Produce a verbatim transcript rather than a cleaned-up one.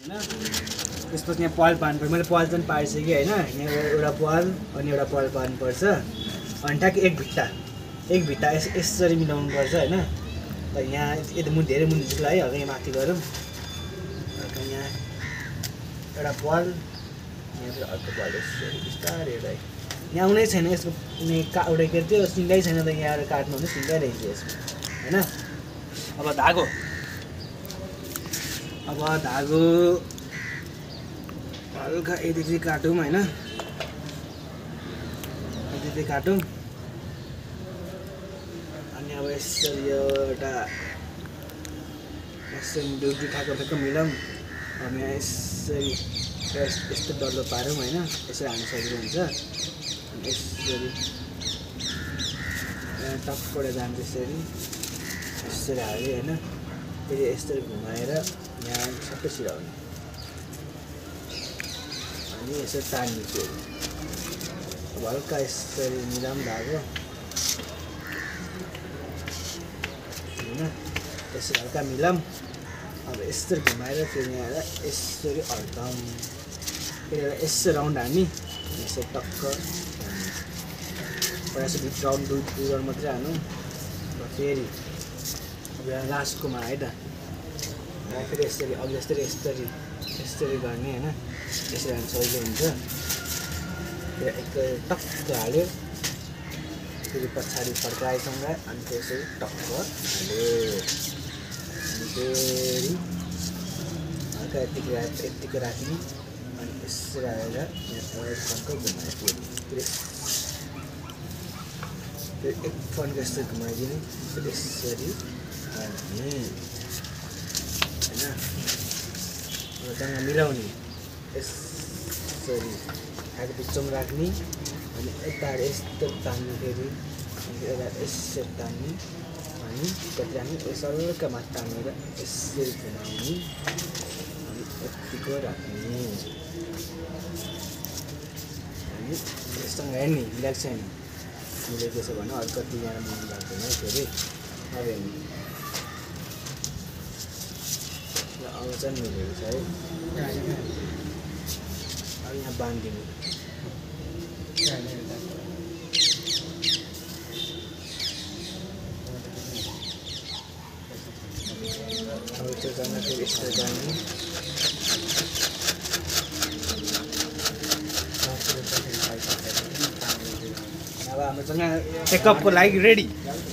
त्यसपछि यहाँ पाल पार्नुपर्छ मैले पाल चाहिँ पारिसकेँ होइन यहाँ एउटा पाल अनि एउटा पाल पार्नुपर्छ अनि ठ्याक्कै एक भित्ता एक भित्ता यस यसरी मिलाउनुपर्छ होइन त यहाँ यति मुनि धेरै मुनि जस्तो लाग्यो हल्का यहाँ माथि गरौँ हल्का यहाँ एउटा पाल यहाँ फेरि अर्को पाल यसरी बिस्तारै एउटा यहाँ आउनै छैन यसको का एउटा के त्यो सिङ्गै छैन त यहाँ आएर काट्नु भने सिङ्गै रहेछ यसमा होइन अब धागो अब धागो हल्का यति चाहिँ काटौँ होइन यति चाहिँ काटौँ अनि अब यसरी एउटा यसरी दुई ठाको ठ्याक्क मिलाउँ अब यहाँ यसरी यस्तो डल्लो पारौँ होइन यसरी हाल्नु सजिलो हुन्छ अनि यसरी यहाँ टक्कबाट जान्छ यसरी यसरी हाल्यो होइन फेरि यसरी घुमाएर यहाँ सबै सिराउने अनि यसरी तान्ने फेरि अब हल्का यसरी मिलाउँ धागो होइन यसरी हल्का मिलाउँ अब यसरी घुमाएर फेरि यहाँ यसरी अड्काउँ फेरि एउटा यसरी राउन्ड हानी यसरी टक्क एउटा यसरी राउन्ड दुई दुई राउन्ड मात्रै हानौँ र फेरि अब यहाँ लास्टकोमा है त फेरि यसरी अब यसरी यसरी यसरी गर्ने होइन यसरी हाल्नु सजिलो हुन्छ फेरि एक टक्क हाल्यो फेरि पछाडि फर्काएसँग अनि त्यसरी टक्क हाल्यो अनि फेरि हल्का यतिको यतिको राख्ने अनि यसरी हालेर यहाँ टक्क घुमायो फेरि फेरि फेरि एक फन्को यसरी घुमाइदिने फेरि यसरी हाल्ने होइन अब त्यहाँ मिलाउने यसरी ढाको बिचमा राख्ने अनि यता यस्तो तान्ने फेरि यता यसरी तान्ने अनि कति राख्ने यसो हल्का माथि तानेर यसरी घुमाउने अनि यतिको राख्ने अनि यससँग हेर्ने मिलाएको छैन मिलेको छ भने अरू कति यहाँ मन लाग्दैन फेरि अब हेर्ने अब चाहिँ मिलेको छ है अब यहाँ बाँधिदिनु अब त्यो जाँदा फेरि यस्तो जाने अब हाम्रोसँग टेकअपको लागि रेडी